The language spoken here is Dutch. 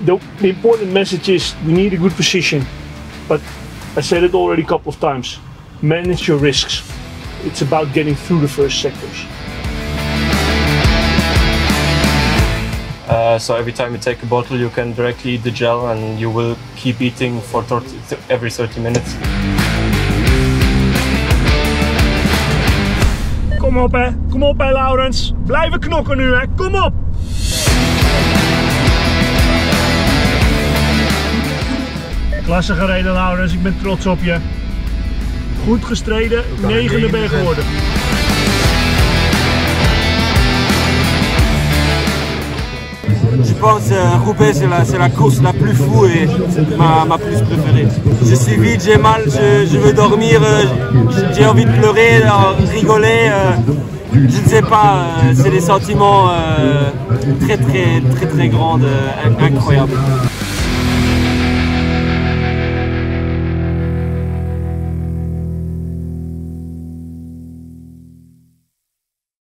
the important message is we need a good position, but I said it already a couple of times. Manage your risks. It's about getting through the first sectors. So every time you take a bottle, you can directly eat the gel, and you will keep eating for every 30 minutes. Kom op hè Laurenz. Blijven knokken nu hè, kom op! Klasse gereden Laurenz, ik ben trots op je. Goed gestreden, 9e ben je geworden. Je pense Roubaix c'est la course la plus fou et ma plus préférée. Je suis vide, j'ai mal, je veux dormir, j'ai envie de pleurer, rigoler. Je ne sais pas, c'est des sentiments très grands, incroyables.